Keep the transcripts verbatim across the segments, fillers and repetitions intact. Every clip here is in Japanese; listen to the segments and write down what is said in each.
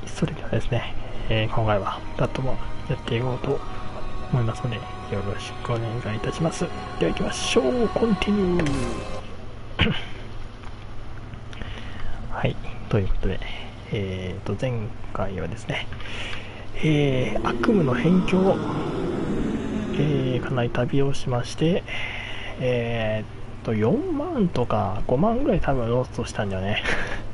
それではですね、えー今回はダットもやっていこうと思いますので、よろしくお願いいたします。では行きましょう。コンティニュー。はい、ということで、えーと、前回はですね、えー、悪夢の辺境を、えーかなり旅をしまして、えーと、よんまんとかごまんぐらい多分ロストしたんだよね。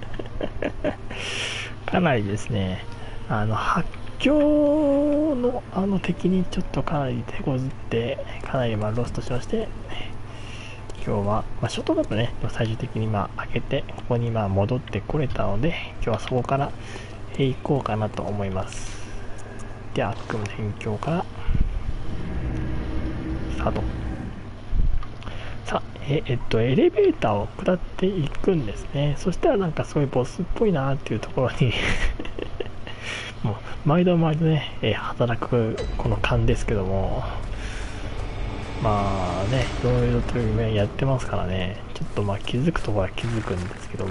かなりですね、あの発狂のあの敵にちょっとかなり手こずって、かなりまあロストしまして、今日は、まあ、ショートだとね、最終的にまあ開けて、ここにまあ戻ってこれたので、今日はそこから行こうかなと思います。では、悪夢の辺境からスタート。さあ、ええっと、エレベーターを下っていくんですね。そしたらなんかすごいボスっぽいなっていうところにもう毎度毎度ね、えー働くこの勘ですけども、まあね、いろいろと夢やってますからね、ちょっとまあ気づくところは気づくんですけども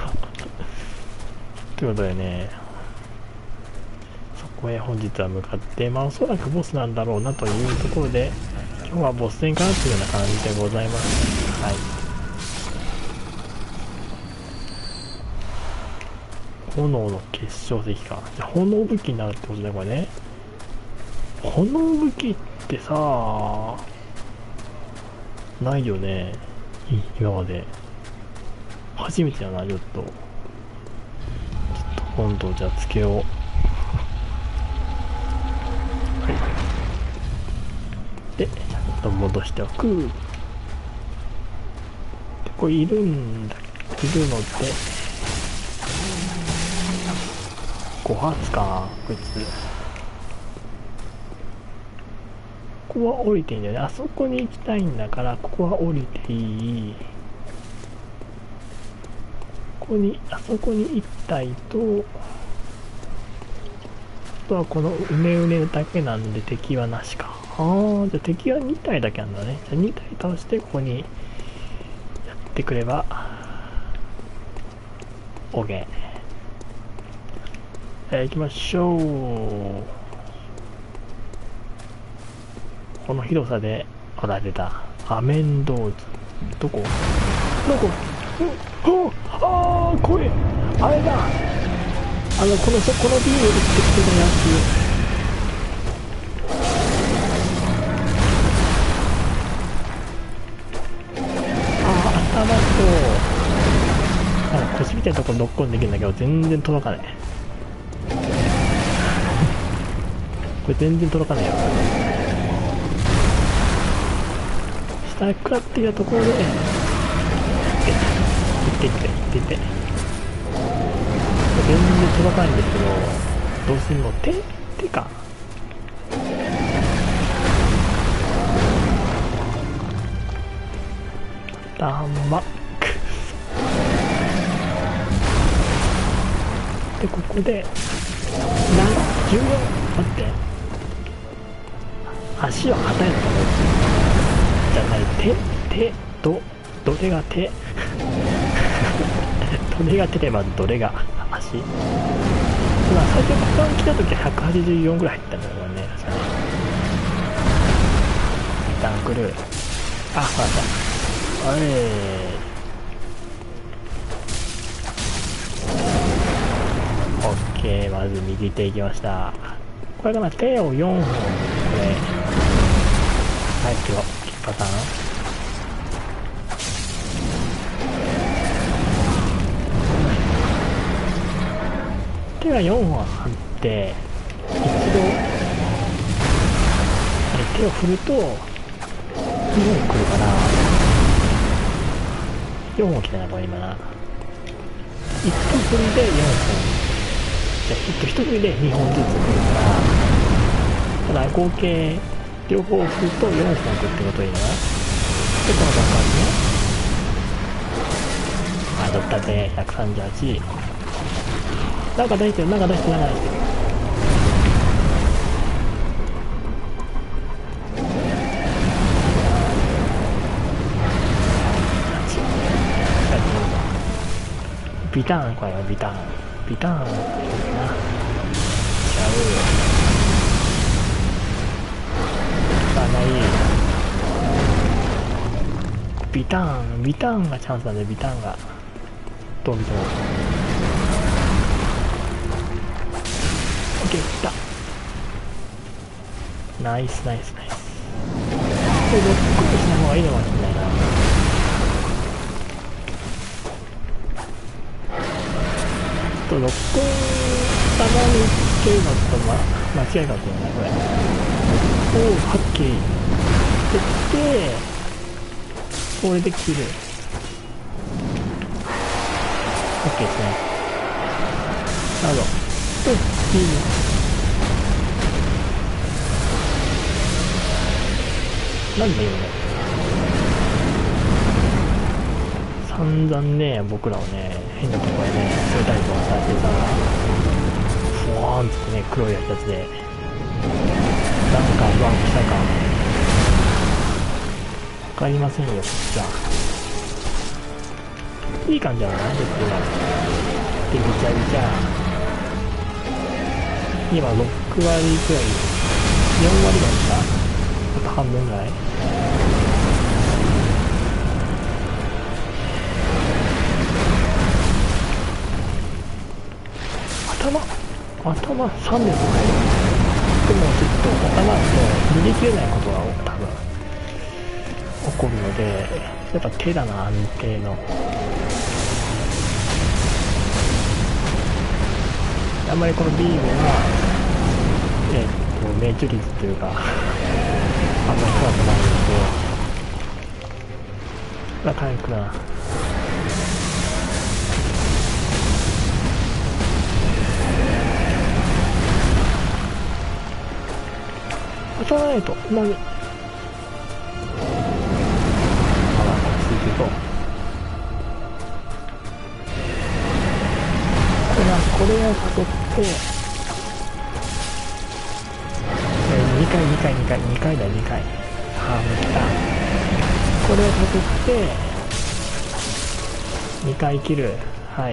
ということでね、そこへ本日は向かって、まあおそらくボスなんだろうなというところで、今日はボス戦かなというような感じでございます。はい。炎の結晶石か。じゃあ炎武器になるってことね、これね。炎武器ってさ、ないよね。今まで。初めてだな、ちょっと。ちょっと今度じゃあつけよう。はい。で、ちょっと戻しておく。で、これいるんだ、いるので、ご発か、こいつ。ここは降りていいんだよね。あそこに行きたいんだから、ここは降りていい。ここに、あそこに行ったいと、あとはこのうねうねだけなんで敵はなしか。あー、じゃあ敵はに体だけなんだね。じゃあに体倒してここにやってくれば OK。えー、行きましょう。この広さで、ほら出た。アメンドーズ。どこどこうんあー、怖い。あれだ。あの、この、そこのビーム打ってきてたやつ。頭となんか腰みたいなところノックオンできるんだけど全然届かない。これ全然届かないよ。下へ食らってきたところでいっていっていっていって全然届かないんですけど、どうするの。手手か。あんまで、ここで、な、じゅうよん、待って。足をはたいたのかなじゃない、手、手、ど、どれが手どれが手で、まずどれが足。まあ、最初ここに来た時はひゃくはちじゅうよんぐらい入ったんだよ、これね。確かね。一旦来る。あ、ほら来た。あれー。OK、まず右手行きました。これかな、手をよんほん、これ、はい、今日、パターン。手がよんほんあって、一度、手を振ると、にほん来るかな。よんほん来たな、これ今な。一振りでよんほん。じゃあ、ヒット一振りでにほんずつ来るから、ただ合計両方振るとよんほん来るってこといいな。で、この段階でね、あ、だったぜ、ひゃくさんじゅうはち。なんか出してる、なんか出してる、なんか出してる。ビターン、これはビターン。ビターンっていうかな。 効かない。ビターンビターンがチャンスなんで、ビターンがどう見ても OK いった。ナイスナイスナイス。これロックにしない方がいいのかもしれないな。とロックたまにつけるのと、ま、間違いかもしれないこれ。おおはっきりできて、これで切る。 OK ですね。なるほど。で、いい。なんだよね。散々ね、僕らをね、変なところでね、連れたりとかされてさ、ふわーんってね、黒いやつで、なんか不安したか。わかりませんよ、こっちは。いい感じじゃないですけど、で、ぐちゃぐちゃ。今、ろくわりくらい、よんわりぐらいですか？あと半分ぐらい。頭頭さんですね。でもちょっと頭と逃げ切れないことが多分起こるので、やっぱ手だな、安定の。あんまりこのビームはえっと命中率というかあんまり高くないので、まあ回復な。当たらないとうまみ。あら、ついていこう。これはこれを誘って、えー、にかいにかいにかいにかいだにかい。ハーム来た。これを誘ってにかい切る。はい。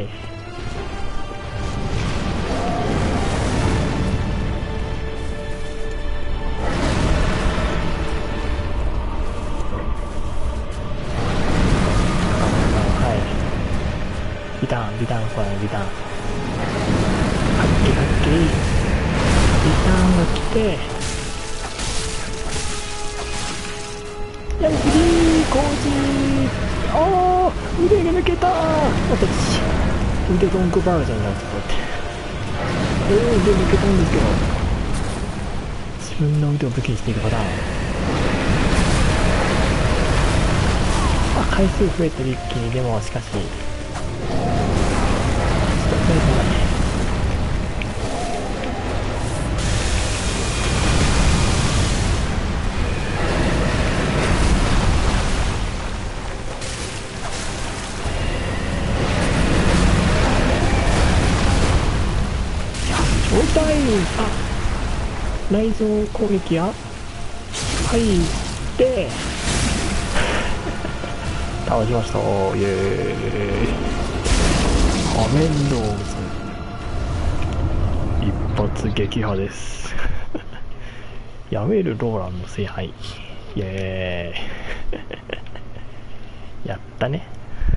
リターンリターンこれリターンはっきりはっきりリターンが来て、やりきり工事。あー腕が抜けたー。私腕ドンクバージョンになってこうやってえー、腕抜けたんですけど、自分の腕を武器にしていくパターン。あ、回数増えてる一気に。でもしかし超痛い。あ、内臓攻撃や入って倒しました。イエーイ。仮面ローズ一発撃破ですやめるローランの聖杯。イエーイやったね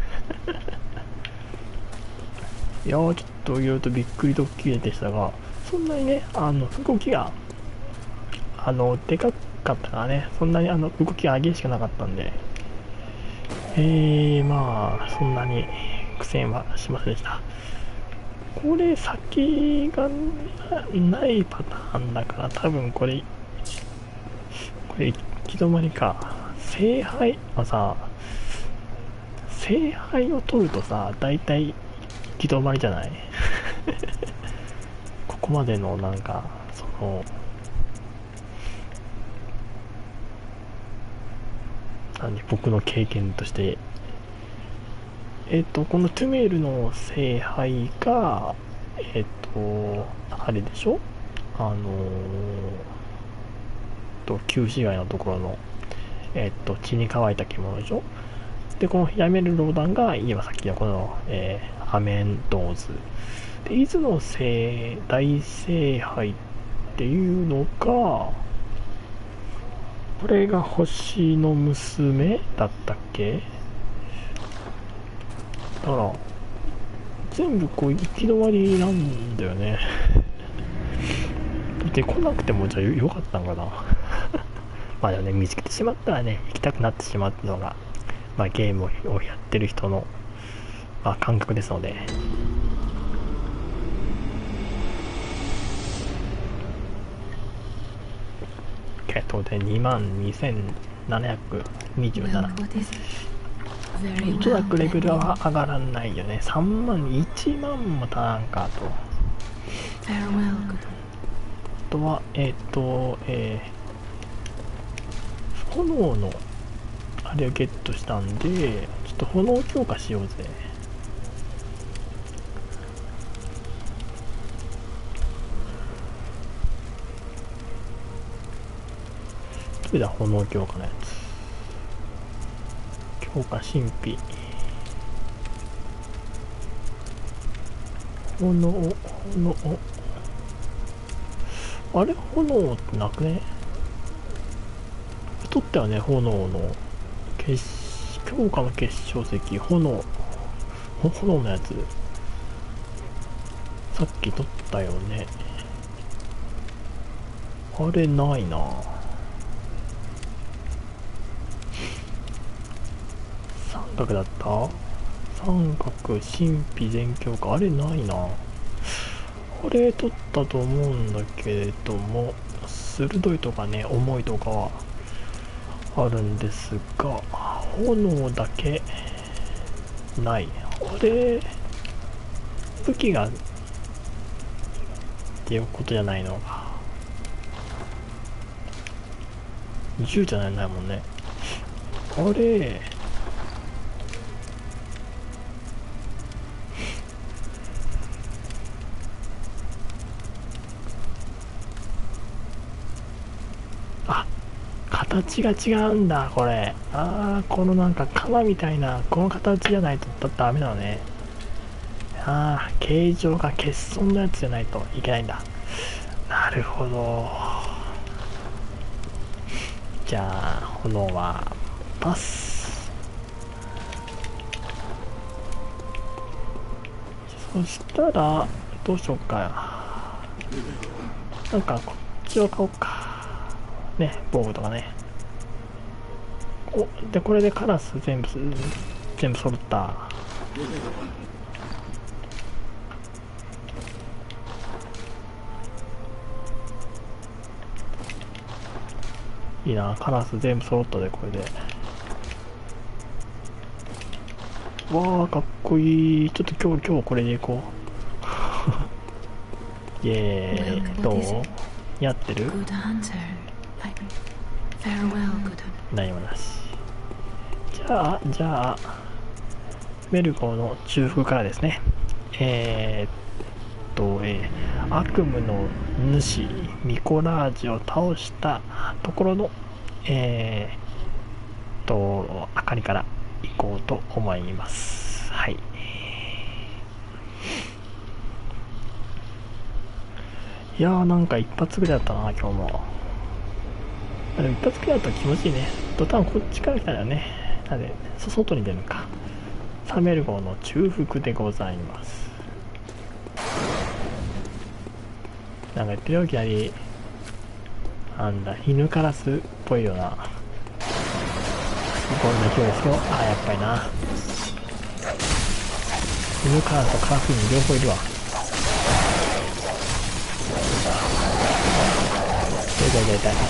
いやー、ちょっといろいろとびっくりドッキリでしたが、そんなにね、あの動きがあのでかかったからね、そんなにあの動きが激しくなかったんで、えー、まあそんなに苦戦はしませんでした。これ先がないパターンだから、多分これこれ行き止まりか。聖杯はさ、聖杯を取るとさ、だいたい行き止まりじゃないここまでのなんかその何、僕の経験として、えっとこのトゥメールの聖杯がえっとあれでしょ、あのー、と旧市街のところのえっと血に乾いた獣でしょ。でこのやめるローダンが今さっきのこの、えー、アメンドーズで、伊豆の聖大聖杯っっていうのが、これが星の娘だったっけ。だから全部こう行き止まりなんだよね。で来なくてもじゃあよかったんかな。まあでもね、見つけてしまったらね、行きたくなってしまうのが、まあ、ゲームをやってる人の、まあ、感覚ですので。えっとでにまんにせんななひゃくにじゅうなな。おそらくレベルは上がらないよね。さんまん、いちまんも足らんかと。あとは、えっ、ー、と、えー、炎のあれをゲットしたんで、ちょっと炎強化しようぜ。それだ、炎強化のやつ。強化神秘。炎、炎。あれ炎ってなくね。取ったよね、炎の結強化の結晶石、炎炎のやつさっき取ったよね。あれないな。三角だった。三角神秘全強化、あれないな。これ取ったと思うんだけれども、鋭いとかね、重いとかはあるんですが、炎だけない。これ武器がっていうことじゃないのか。銃じゃないもんね。あれあ、形が違うんだこれ。ああ、このなんか鎌みたいなこの形じゃないとダメなのね。ああ、形状が欠損のやつじゃないといけないんだ。なるほど。じゃあ炎はパス。そしたらどうしようか。なんかこっちを買おうかね、防具とかね。おでこれでカラス全部全部揃った。いいな、カラス全部揃ったで、これで。わあ、かっこいい。ちょっと今日、今日これでいこう。イエーイ。どうやってる？何もなし。じゃあ、じゃあ、メルゴの中腹からですね。えー、っと、えー、悪夢の主、ミコラージを倒したところの、えー、っと、明かりから行こうと思います。はい。いやー、なんか一発ぐらいだったな、今日も。でも一発ぐらいだったら気持ちいいね。と多分こっちから来たらね。なんで、外に出るのか。サメル号の中腹でございます。なんか言ってるよ、いきなり。なんだ、犬カラスっぽいよな。こんな勢いですよ。あ、やっぱりな。犬カラスとカラスに両方いるわ。痛い痛い痛い痛い。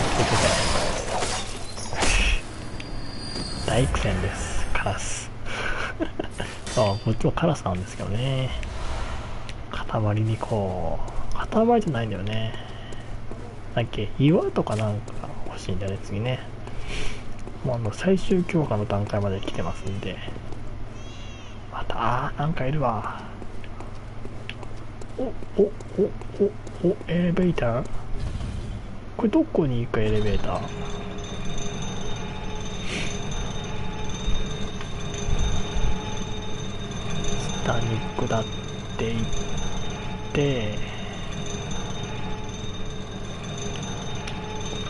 大苦戦です、カラス。ああ、こっちもカラスなんですけどね。塊にこう、塊じゃないんだよね。なんだっけ、岩とかなんか欲しいんだよね、次ね。もうあの最終強化の段階まで来てますんで。また、あー、なんかいるわ。お、お、お、お、お、エレベーター？これどこに行くエレベーター？下に下っていって、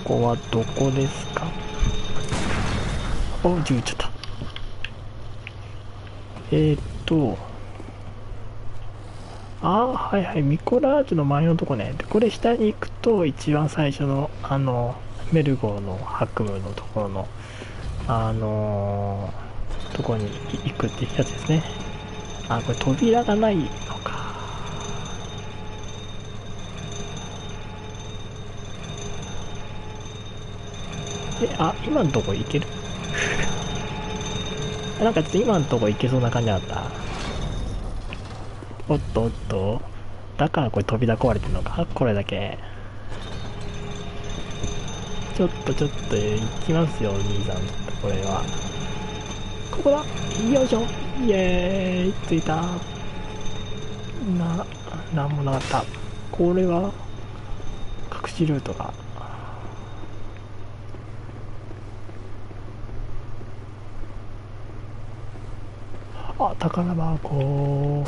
こはどこですか？お、じゅうちゃった。えー、っと、あー、はいはい、ミコラージュの前のとこね。で、これ下に行くと、一番最初の、あの、メルゴーの白夢のところの、あのー、ところに行くってやつですね。あ、これ扉がないのか。え、あ、今のとこ行ける？なんかちょっと今のとこ行けそうな感じだった。おっとおっと。だからこれ扉壊れてるのか、これだけ。ちょっとちょっと行きますよ、兄さん。これは。ここだ。よいしょ。イエーイ。着いた。な、なんもなかった。これは、隠しルートが。あ、宝箱。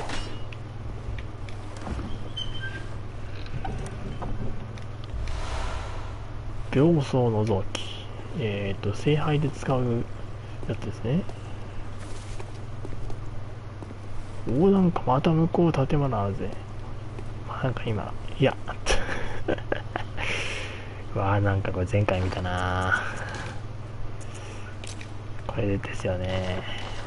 病巣の臓器。えっ、ー、と、聖杯で使うやつですね。お、なんかまた向こう建物あるぜ。なんか今、いや、うわー、なんかこれ前回見たな。これですよね。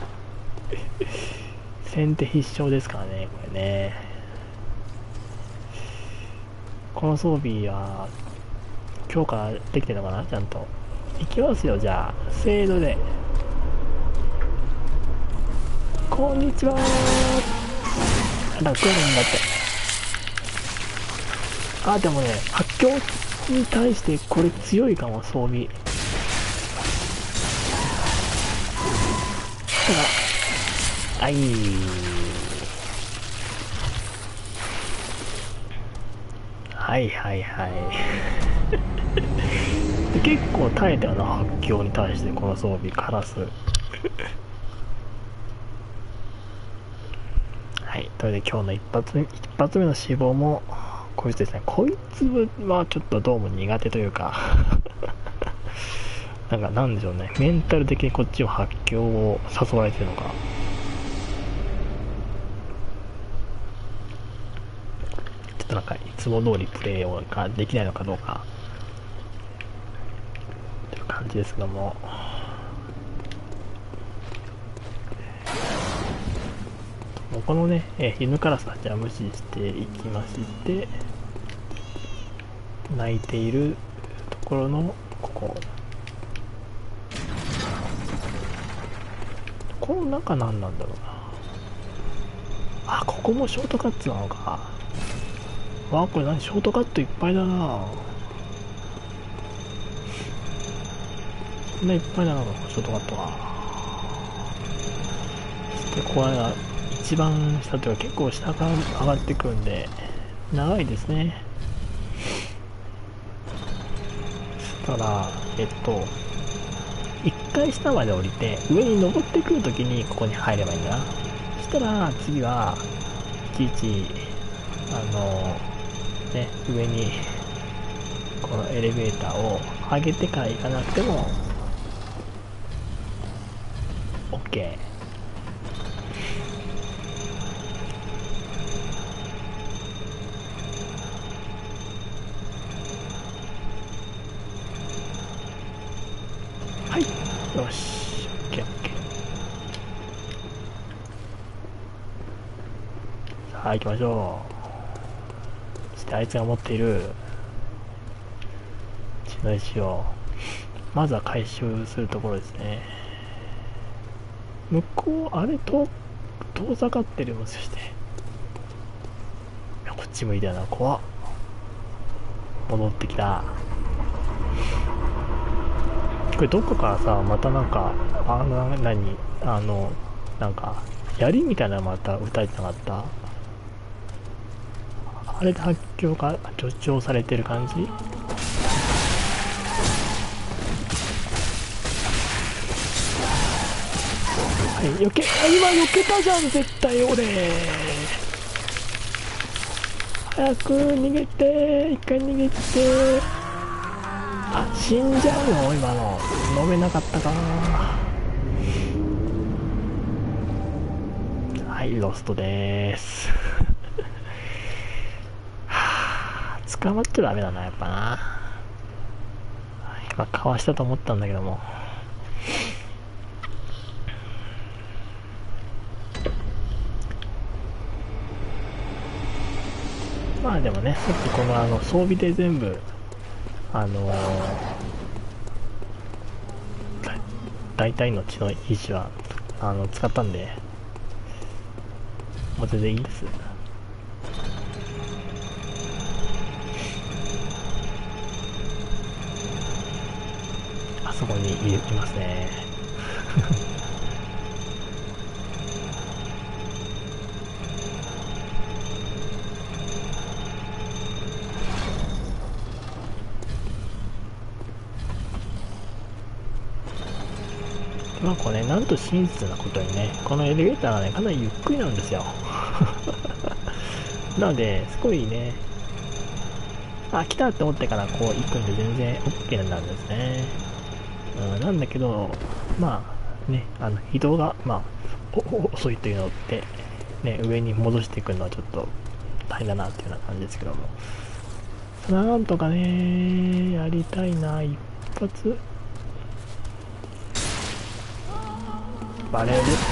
先手必勝ですからね、これね。この装備は強化できてるのかな、ちゃんと。いきますよ、じゃあせーので。こんにちはー。楽やるんだって。あ、でもね、発狂に対してこれ強いかも、装備。ただ、あいはいはいはい結構耐えたよな、発狂に対してこの装備。カラスはい、それで今日の一発目、一発目の死亡もこいつですね。こいつはちょっとどうも苦手というかなんかなんでしょうね、メンタル的にこっちを発狂を誘われてるのか、ちょっとなんかいつも通りプレイをができないのかどうかという感じですけども、このね、えー、犬カラスたちは無視していきまして、泣いているところのここ、この中何なんだろうなあ。ここもショートカットなのか。わあ、これ何、ショートカットいっぱいだな。そんないっぱいだな、ショートカットが。そしてこれが一番下というか結構下から上がってくるんで長いですね。そしたらえっと一回下まで降りて上に登ってくるときにここに入ればいいんだな。そしたら次はいちいちあのね上にこのエレベーターを上げてから行かなくても OK。はい、よし、オッケーオッケー。さあ行きましょう。そしてあいつが持っている血の石をまずは回収するところですね。向こうあれと遠ざかってる、もしかして。いやこっち向いたよな、怖っ。戻ってきた。これどこからさ、またなんかあの何あのなんか槍みたいなのまた撃たれてなかった？あれで発狂が助長されてる感じ？はい、避け、今避けたじゃん絶対俺。早く逃げて、一回逃げて。 あ、死んじゃうの今の。飲めなかったか。はい、ロストでーす。はぁ、捕まっちゃダメだな、やっぱな。今、かわしたと思ったんだけども。まあでもね、さっきこのあの装備で全部、あのー、大体の血の意志はあの使ったんで、もう全然いいです。あそこにいますね。まあこれね、なんと真実なことにね、このエレベーターはね、かなりゆっくりなんですよ。なので、すごいね、あ、来たって思ってからこう行くんで全然 OK なんですね。うん、なんだけど、まあね、あの移動が、まあ、お遅いというのって、ね、上に戻していくのはちょっと大変だなっていうような感じですけども。なんとかね、やりたいな、一発。バレル。引き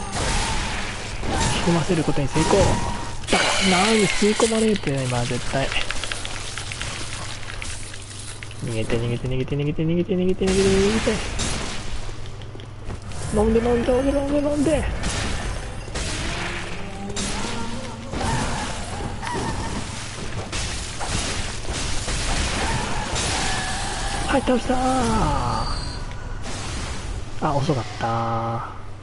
込ませることに成功。なんで吸い込まれるってね、今絶対。逃げて逃げて逃げて逃げて逃げて逃げて逃げて逃げて。飲んで飲んで飲んで飲んで飲んで。はい、倒したー。あ、遅かったー。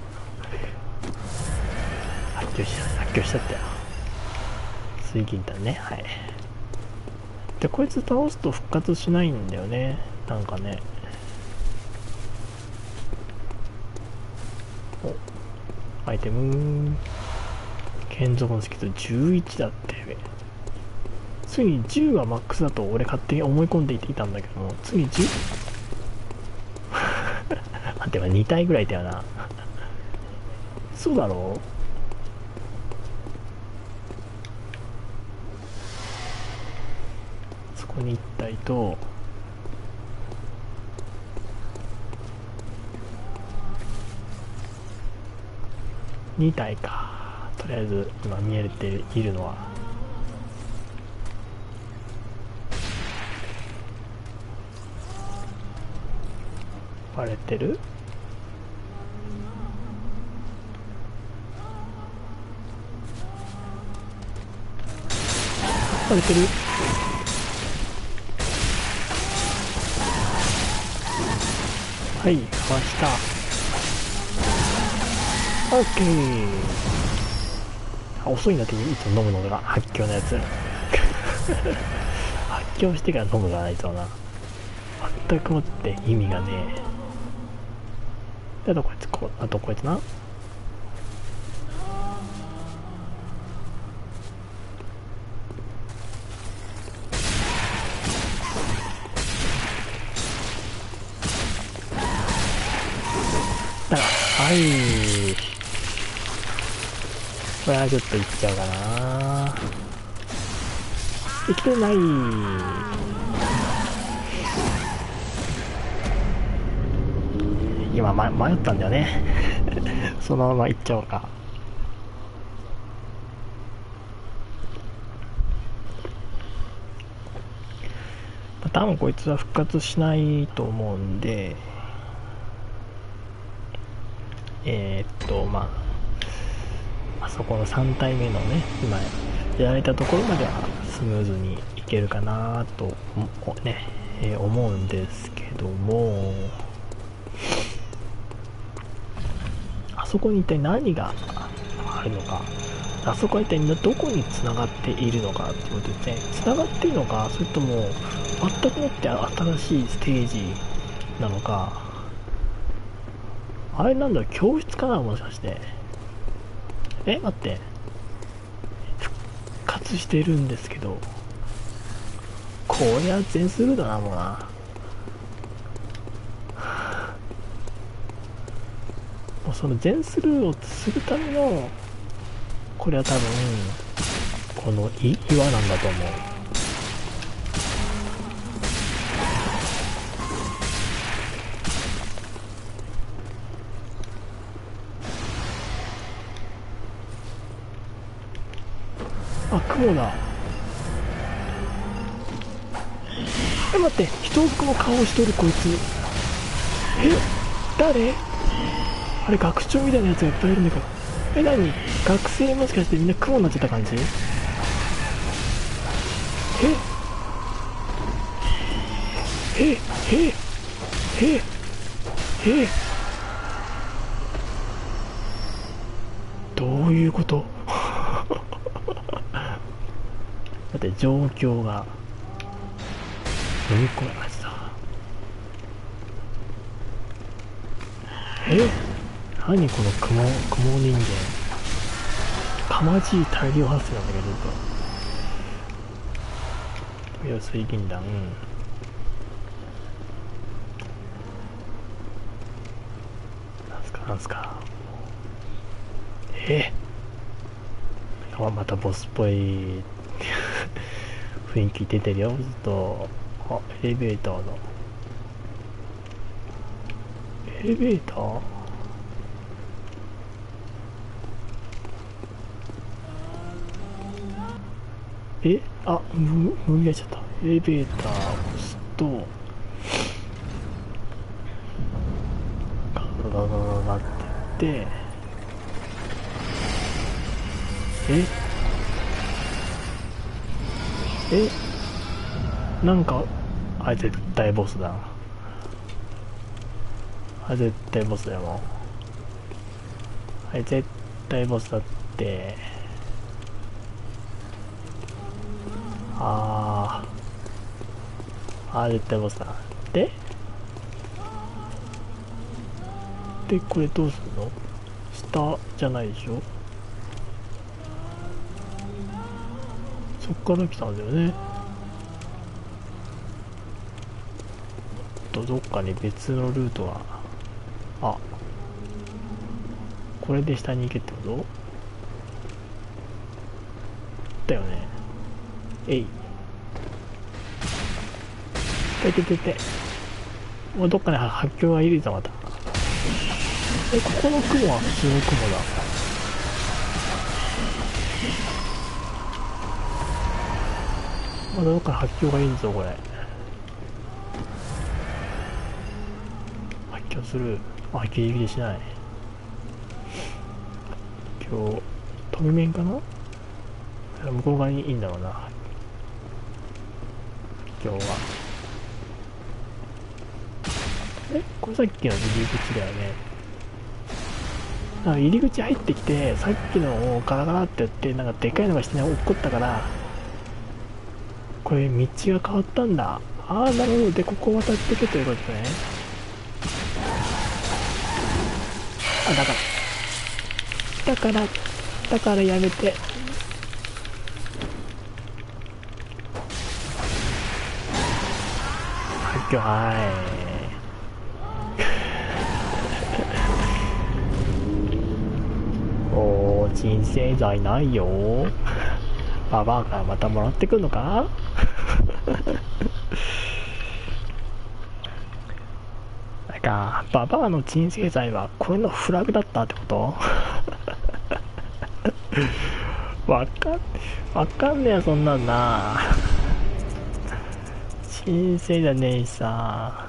発狂した、発狂しちゃったよ。水銀弾ね、はい。で、こいつ倒すと復活しないんだよね。なんかね。お、アイテム。建造のスキルじゅういちだって。ついにじゅうがマックスだと俺勝手に思い込んでいたんだけども、次 じゅう？ 待ってばに体ぐらいだよな。そうだろう。そこにいち体とに体か。とりあえず今見えているのは割れてる。割れてる。はい、かわした。オッケー。遅いんだっていつも飲むのが発狂のやつ。発狂してから飲むがないとな。全くもって意味がねえ。あとこいつ、こあとこいつな。だからはい、これはちょっといっちゃうかな。生きてない。今、ま、迷ったんだよね。そのままいっちゃおうか。多分こいつは復活しないと思うんで、えー、っとまああそこのさん体目のね、今やられたところまではスムーズにいけるかなとね、えー、思うんですけども、あそこに一体何があるのか、あそこは一体どこに繋がっているのかっていうことですね。繋がっているのか、それとも全くもって新しいステージなのか。あれなんだろう、教室かな、もしかして。え、待って、復活してるんですけど、こりゃ全スルーだな、もうな。 もうその全スルーをするための、これは多分このい岩なんだと思う。あ、雲だ。え、待って、人の顔をしとるこいつ。え、誰？あれ学長みたいなやつがいっぱいいるんだけど。え、何？学生もしかしてみんな雲になっちゃった感じ？ええええええどういうこと？だって状況が飲み込めました。え、何この雲雲人間、かまじい大量発生なんだけど、ずっと要水銀弾、なんすかなんすか。えー、またボスっぽい雰囲気出てるよずっと。あ、エレベーターだ。エレベーター？え、あ、む、無理やっちゃった。エレベーターを押すと、ガガガガガガってって、ええ、なんか、あれ絶対ボスだ。あれ絶対ボスだよ、もう。あれ絶対ボスだって。あー。あれ絶対ボスだ。でで、これどうすんの？下じゃないでしょ？そっから来たんだよね。と、どっかに別のルートが。あ、これで下に行けってことだよね。えい。てててて。もうどっかに発狂がいるぞ、また。え、ここの雲は普通の雲だ。まだどっかに発狂がいるぞ、これ。発狂する。あ、ギリギリしない。今日、飛び面かな？向こう側にいいんだろうな。今日は。え、これさっきの入り口だよね。なんか入り口入ってきて、さっきのをガラガラってやって、なんかでかいのが下に落っこったから、これ道が変わったんだ。ああ、なるほど。で、ここ渡ってけということね。あ、だから。だから、だからやめて。はい、はい。おー、鎮静剤ないよ。ババアからまたもらってくんのか？なんか、ババアの鎮静剤はこれのフラグだったってこと？わかん、わかんねえよ、そんなんな。鎮静じゃねえしさ。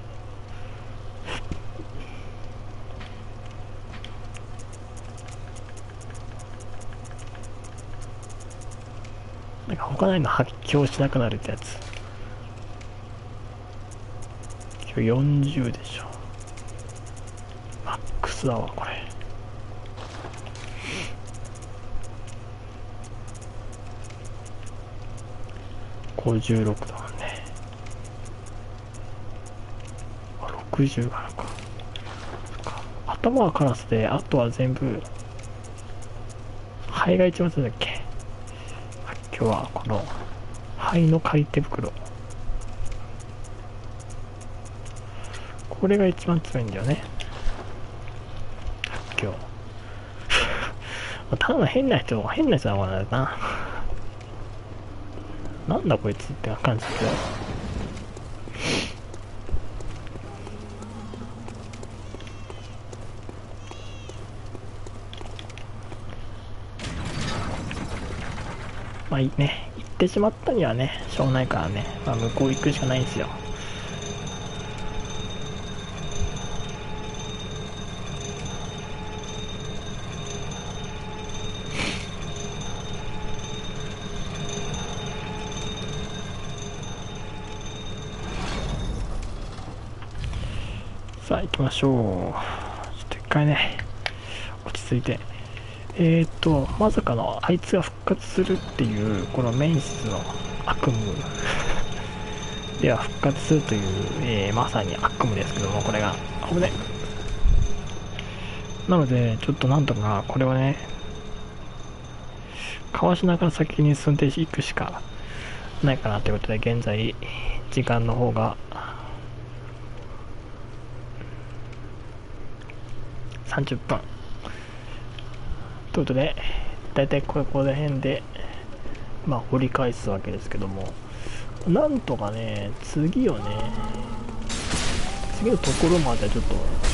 なんか他ないの発狂しなくなるってやつ。今日よんじゅうでしょ。マックスだわ、これ。ごじゅうろくだもんね。あ、ろくじゅうがあるか。頭はカラスで、あとは全部、肺が一番強いんだっけ？今日はこの肺の借り手袋、これが一番強いんだよね。 ただの変な人、変な人なのかな。なんだこいつって感じだけど。まあいいね、行ってしまったにはね、しょうがないからね、まあ、向こう行くしかないんですよ。さあ行きましょう。ちょっと一回ね、落ち着いて。えーと、まさかのあいつが復活するっていう、このメイン室の悪夢では復活するという、えー、まさに悪夢ですけども、これが。危ね。なので、ちょっとなんとかこれをね、かわしながら先に進んでいくしかないかなということで、現在、時間の方が、さんじゅっぷん。ということで、だいたいこれこの辺で、まあ、折り返すわけですけども、なんとかね、次をね、次のところまでちょっと、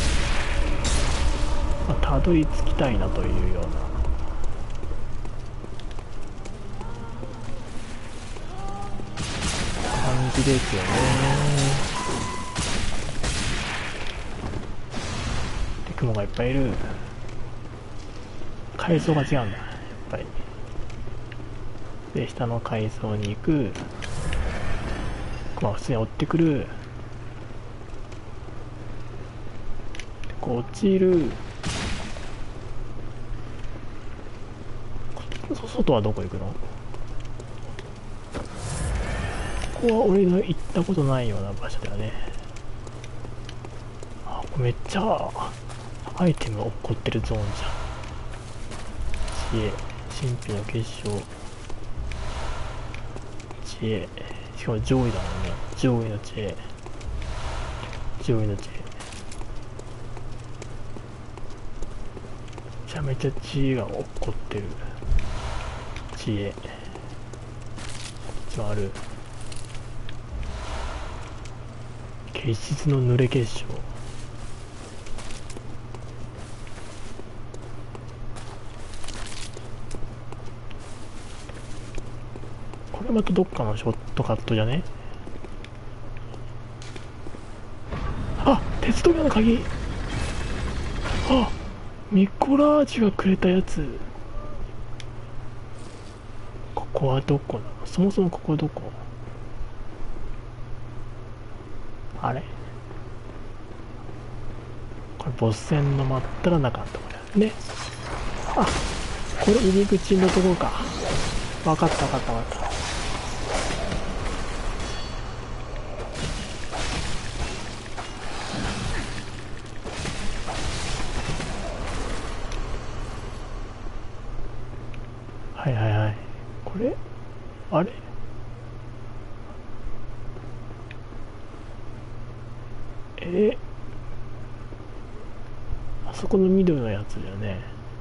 まあ、たどり着きたいなというような感じですよね。で、雲がいっぱいいる。階層が違うんだ、やっぱり。で、下の階層に行く。まあ、普通に追ってくる。こう落ちる。外はどこ行くの？ここは俺の行ったことないような場所だよね。あ、これめっちゃアイテム起こってるゾーンじゃん。知恵、神秘の結晶、知恵、しかも上位だもんね。上位の知恵、上位の知恵。めちゃめちゃ知恵が起こってる。知恵、こっちもある。結実の濡れ結晶。これまたどっかのショットカットじゃね？あ、鉄道の鍵。あ、ミコラージュがくれたやつ。ここはどこなの？そもそもここはどこ？あれ、これボス戦の真っ只中のところだよね。あ、これ入り口のところか。分かった分かった分かった。はいはいはい。これあれ、えー、あそこの緑のやつだよね。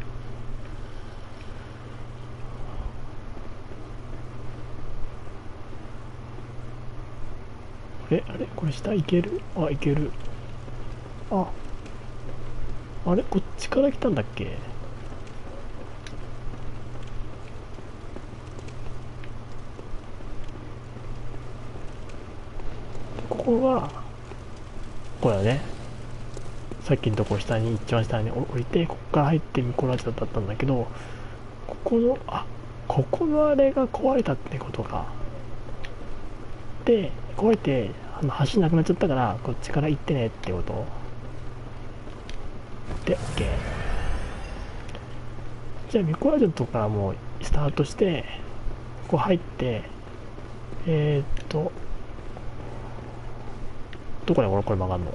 え、あれこれ下行ける？あ、行ける。あ、あれこっちから来たんだっけ？ここは、これだね。さっきのとこ下に、一番下に降りて、ここから入ってミコラジオだったんだけど、ここの、あ、ここのあれが壊れたってことか。で、壊れて、あの橋なくなっちゃったから、こっちから行ってねってことで、OK。じゃあミコラジオのとこからもうスタートして、ここ入って、えー、っと、どこでこれこれ曲がるの？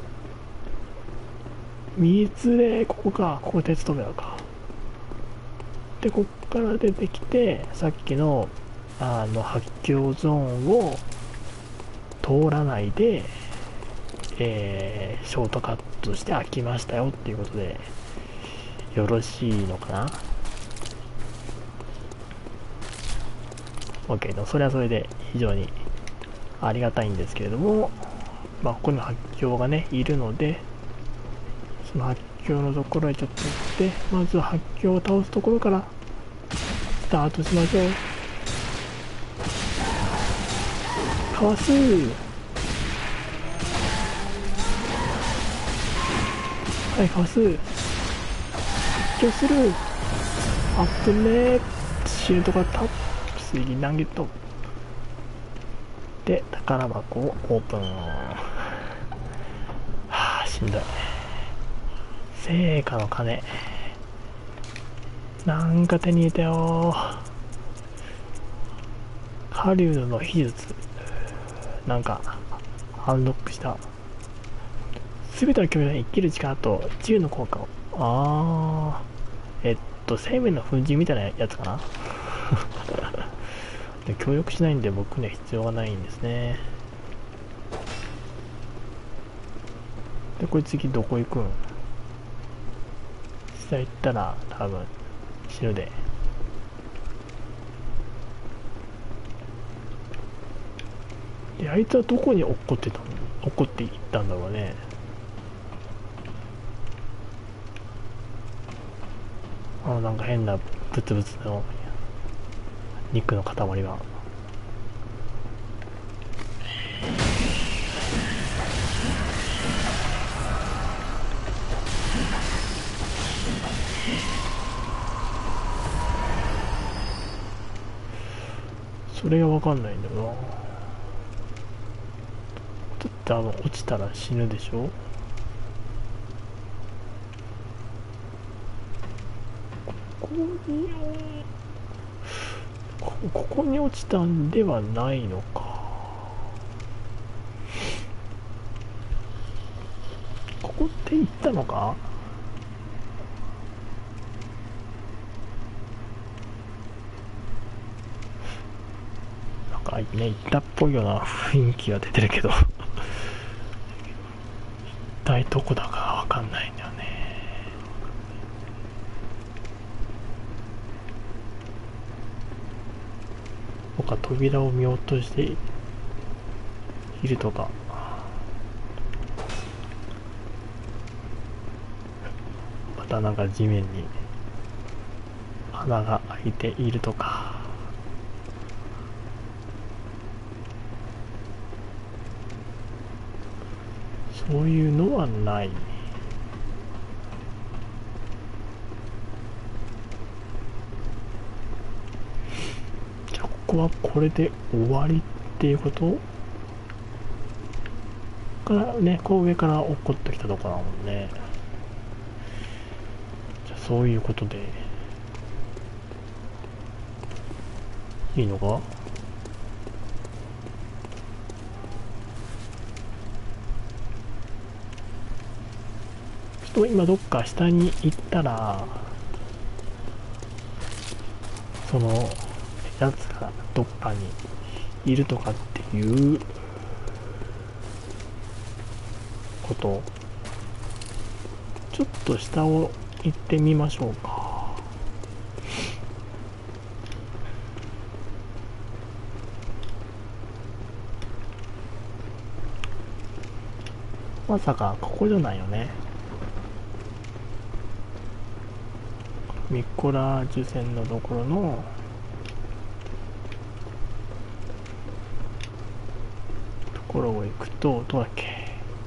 水で、ここか、ここ鉄扉か。で、こっから出てきて、さっきの、あの、発狂ゾーンを通らないで、えー、ショートカットして開きましたよっていうことで、よろしいのかな？ OK の、それはそれで非常にありがたいんですけれども、まあ、ここにも発狂がねいるので、その発狂のところへちょっと行って、まずは発狂を倒すところからスタートしましょう。かわす。はい、かわす。発狂する。あっぶねー。シールドがたっ水銀投げとで宝箱をオープン。はあ、しんどい。成果の鐘なんか手に入れたよ。狩人の秘術なんかアンロックした。全ての巨大に生きる力と治癒の効果を。あーえっと生命の粉塵みたいなやつかなで協力しないんで僕には必要がないんですね。でこれ次どこ行くん。下行ったら多分死ぬで。であいつはどこに落っこってたの。落っこっていったんだろうね。あなんか変なブツブツの肉の塊が。それが分かんないんだよな。だってあの落ちたら死ぬでしょ。ここにこここに落ちたんではないのか。ここって行ったのか。なんかね行ったっぽいような雰囲気が出てるけど一体どこだか分かんないんだよね。他扉を見落としているとか。またなんか地面に穴が開いているとか。そういうのはない。じゃあここはこれで終わりっていうことからね。こう上から落っこってきたとこだもんね。じゃあそういうことでいいのか。ちょっと今どっか下に行ったらそのやつがどっかにいるとかっていうこと。ちょっと下を行ってみましょうか。まさかここじゃないよね。ミコラージュ線のところのところを行くとどうだっけ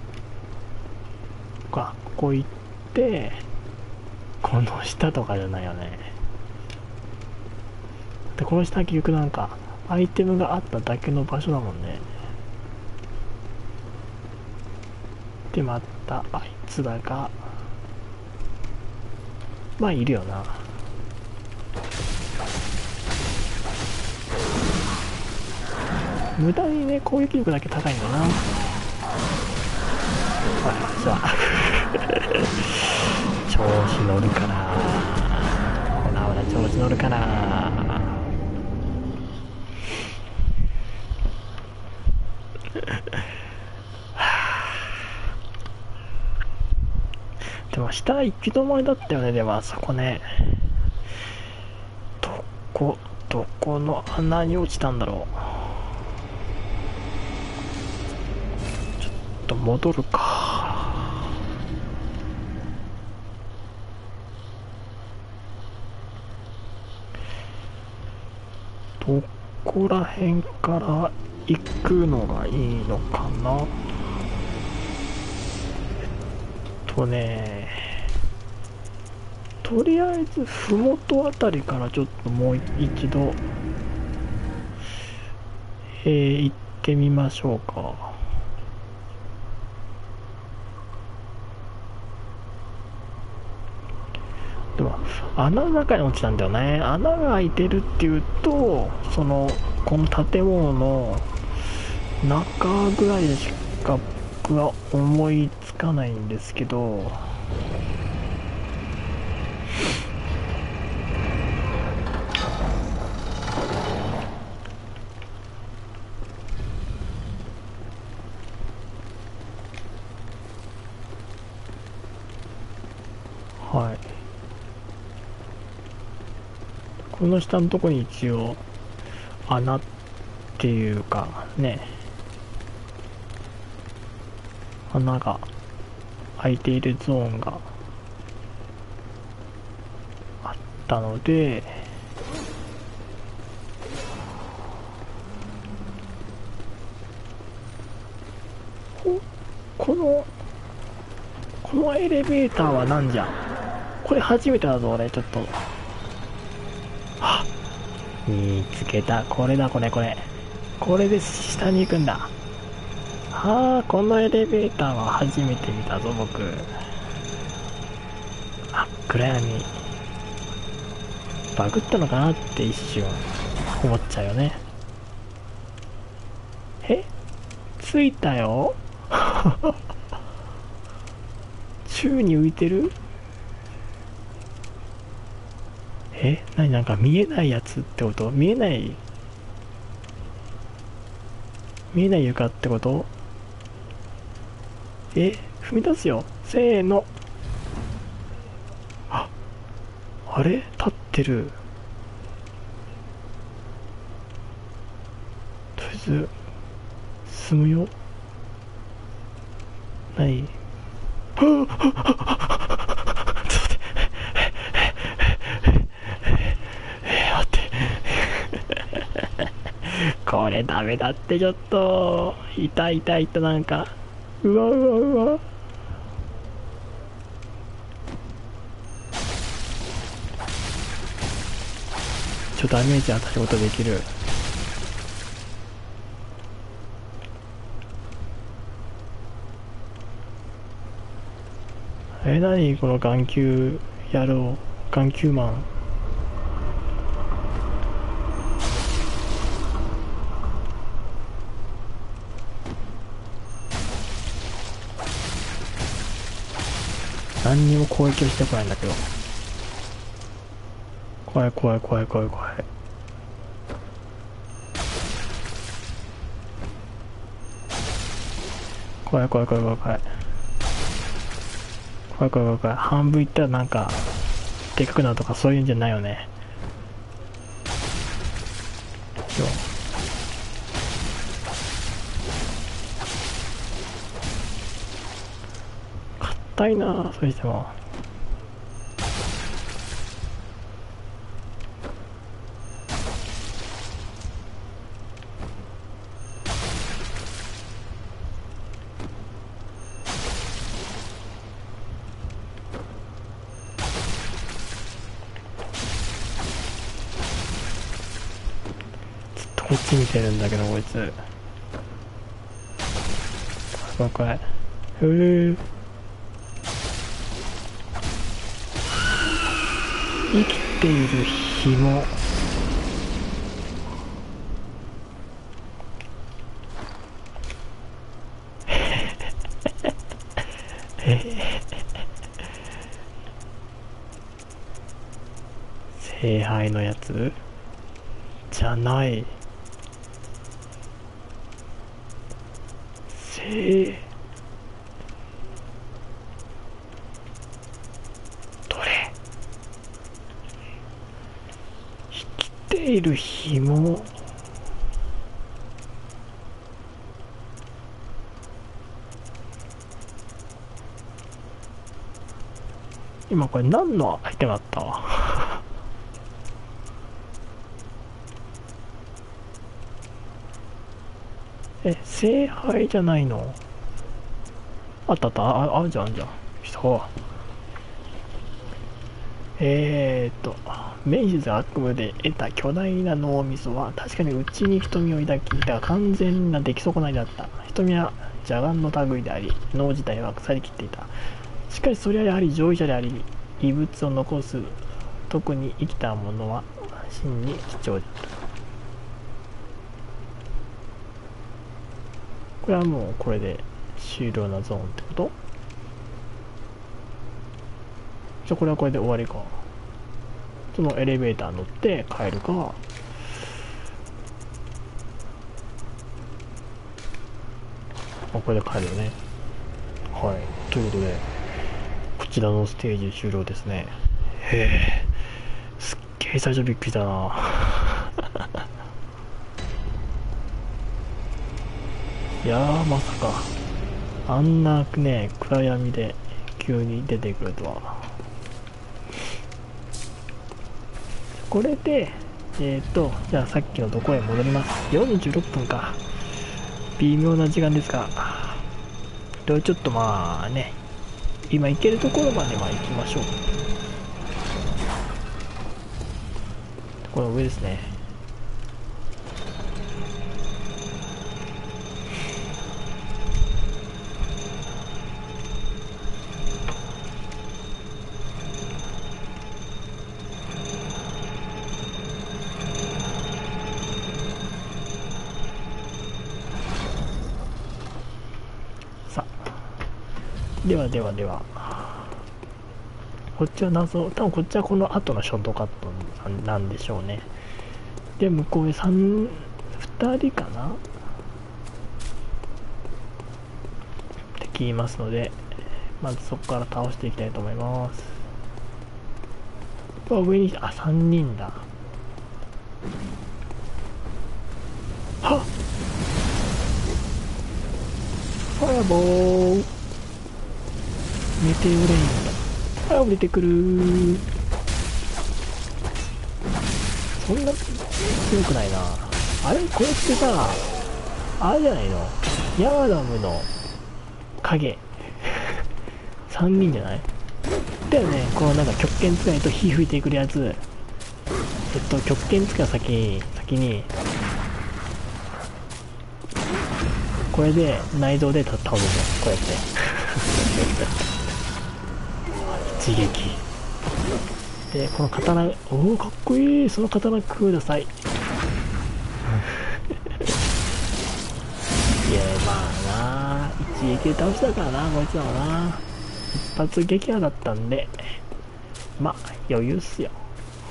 か。ここ行ってこの下とかじゃないよね。でこの下結局なんかアイテムがあっただけの場所だもんね。でまたあいつらがまあいるよな。無駄にね攻撃力だけ高いんだな。あじゃあ調子乗るかな。ほらほら調子乗るかな。でも下行き止まりだったよね。でもあそこねどこどこの穴に落ちたんだろう。ちょっと戻るか。どこら辺から行くのがいいのかな。えっとねとりあえず麓あたりからちょっともう一度、えー、行ってみましょうか。でも穴の中に落ちたんだよね。穴が開いてるっていうと、そのこの建物の中ぐらいでしか僕は思いつかないんですけど、はい、この下のところに一応穴っていうかね、穴が開いているゾーンがあったので、ここのこのエレベーターはなんじゃ。これ初めてだぞ俺。ちょっと、あ、見つけた。これだこれこれこれで下に行くんだ。ああ、このエレベーターは初めて見たぞ僕。あ、暗闇バグったのかなって一瞬思っちゃうよね。え、着いたよ。宙に浮いてる。え、なに、なんか見えないやつってこと？見えない見えない床ってこと？え、踏み出すよ。せーの。あ、あれ立ってる。とりあえず進むよ。ない。はぁ、はぁ、はぁ、はぁ、ちょっと待って。えー、待って。これダメだって。ちょっと痛い痛いと、なんかうわうわうわ。ちょっとダメージ与えることできる。え、なにこの眼球野郎、眼球マン。何にも攻撃をしてこないんだけど。怖い怖い怖い怖い怖い。怖い怖い怖い怖い怖い怖い怖い怖い怖い。半分いったらなんかでかくなるとかそういうんじゃないよね。よ、硬いな。それしてもずっとこっち見てるんだけどこいつ。怖い怖い。ふう、生きている紐。えー、聖杯のやつじゃない。聖、どれ、生きてえる紐。今これ何のアイテムあったえ、聖杯じゃないの？あったあった、あ、あるじゃん、あるじゃん。そう。えーっと、明治悪夢で得た巨大な脳みそは確かに内に瞳を抱き、だが完全な出来損ないだった。瞳は邪眼の類であり、脳自体は腐りきっていた。しかしそれはやはり上位者であり、異物を残す、特に生きたものは真に貴重だった。これはもうこれで終了なゾーンってこと？じゃあこれはこれで終わりか。そのエレベーター乗って帰るか。あ、これで帰るよね。はい。ということで、こちらのステージ終了ですね。へえ。すっげえ最初びっくりしたな。いやー、まさか。あんなね、暗闇で急に出てくるとは。これで、えっ、ー、と、じゃあさっきのところへ戻ります。よんじゅうろっぷんか。微妙な時間ですが、ちょっとまあね、今行けるところまでは行きましょう。この上ですね。さあ、ではではでは、こっちは謎、多分こっちはこの後のショートカットなんでしょうね。で、向こうへさん、ふたりかなって聞きますので、まずそこから倒していきたいと思います。上に、あ、さんにんだ。はっ、ファイアボール、メテオレインだ。あ、降りてくるー。そんな強くないな。あれこれってさ、あれじゃないの、ヤーダムの影さんにんじゃないだよね。このなんか極限使いと火吹いてくるやつ。えっと極限使い先に先にこれで内臓で倒すの、こうやって一撃で、この刀、おおかっこいい。その刀ください。いや、まあな、一撃で倒したからな、こいつらはな。一発撃破だったんで、まあ余裕っすよ。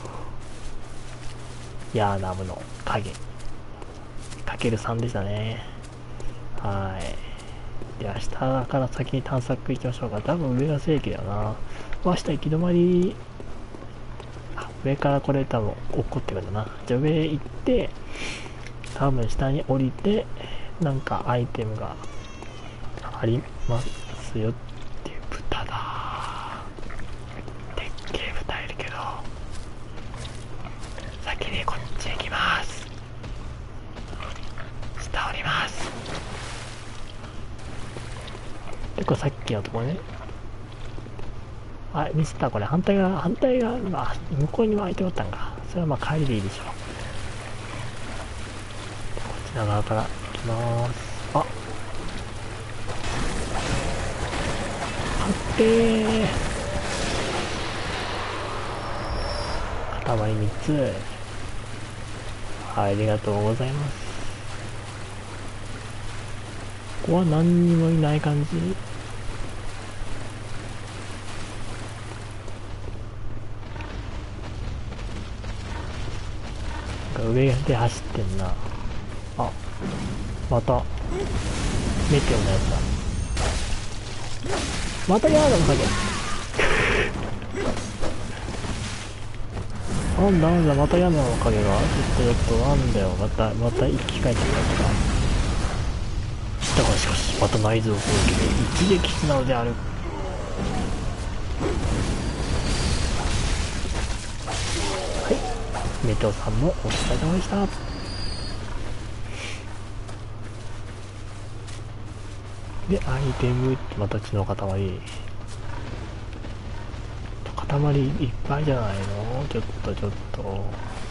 ヤーナムの影かけるさんでしたね。はい。では下から先に探索行きましょうか。多分上が正規だよな。まあ下行き止まり、上からこれ多分落っこってくるんだな。じゃあ上行って、多分下に降りて、なんかアイテムがありますよっていう豚だ。でっけえ豚いるけど、先にこっち行きます。下降ります。で、これさっきのところね。あ、ミスった。これ反対側、反対側、あ、向こうにも相手だったんか。それはまあ帰りでいいでしょう。こっちの側から行きまーす。あ、確定。塊みっつ。はい、ありがとうございます。ここは何にもいない感じ。上で走ってんな。あ、またメテオのやつだ。またヤーダの影なんだなんだ、また山の影がちょっとちょっとなんだよ、またまた生き返ってきたのか。だからしかしまた内臓攻撃で一撃なのである。はい、メテオさんもお疲れ様でした。でアイテムまた血の塊、塊いっぱいじゃないの。ちょっとちょっと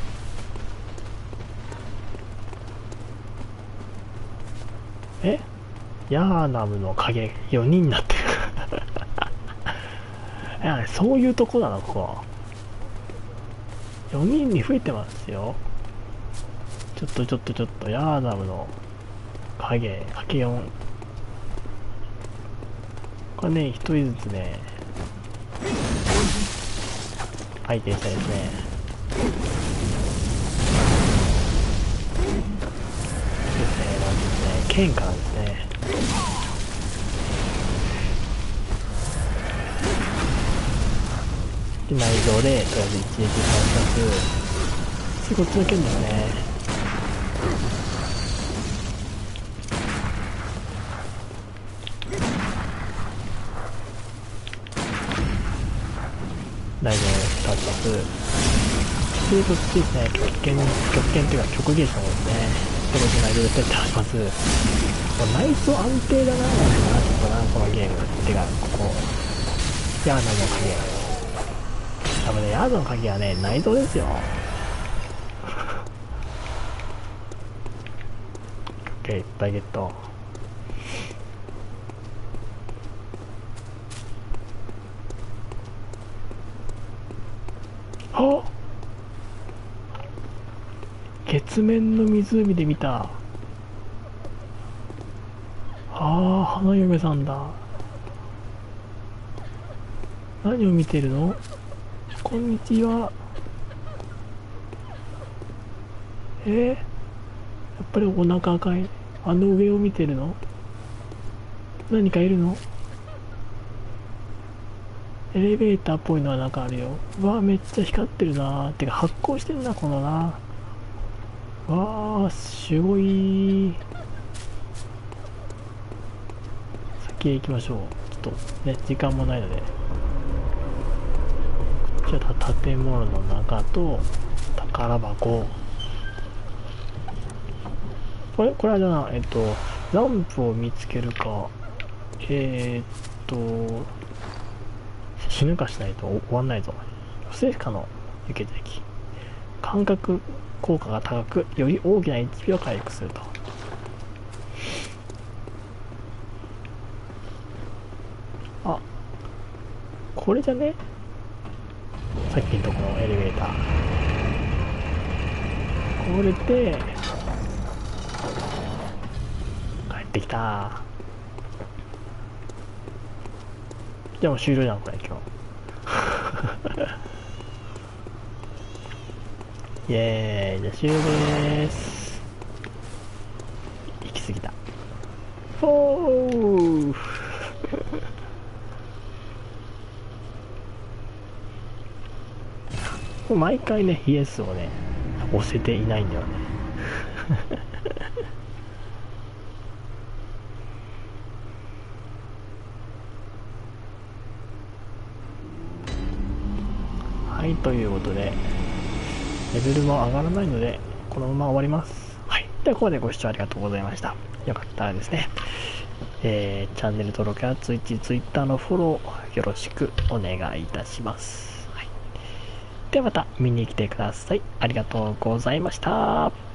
えヤーナムの影よにんになってるいやそういうとこなのここよにんに増えてますよ。ちょっとちょっとちょっとヤーナムの影かけよん、これねひとりずつね相手にしたいですね。ですね、まずですね剣からですね。で内臓でとりあえず一撃観察、次こっちの剣ですね。内臓観察でこっちですね、極限極限っていうか極限したものですね。でこっち内臓でセットします。内臓安定だな、なんかな、ちょっとなこのゲームってかここヤーナの影、多分ね、ヤードの鍵はね、内臓ですよ。OK、いっぱいゲット。あっ、月面の湖で見た。ああ、花嫁さんだ。何を見てるの？こんにちは。えー、やっぱりお腹赤い。あの上を見てるの？何かいるの？エレベーターっぽいのはなんかあるよ。うわ、めっちゃ光ってるなー。てか発光してるな、このな。わあ、すごい。先へ行きましょう。ちょっとね、時間もないので。じゃあ建物の中と宝箱、これこれはじゃあえっとランプを見つけるか、えー、っと死ぬかしないと終わんないぞ。不正可の受け的感覚効果が高く、より大きな エイチピー を回復すると。あ、これじゃね、さっきのところのエレベーター、これで帰ってきた。じゃあもう終了じゃんこれ今日イエーイ、じゃあ終了でーす。行き過ぎた。フォー毎回ねイエスをね押せていないんだよねはい、ということでレベルも上がらないのでこのまま終わります。はい、ではここでご視聴ありがとうございました。よかったらですね、えー、チャンネル登録やツイッチ、ツイッターのフォローよろしくお願いいたします。はい、ではまた見に来てください。ありがとうございました。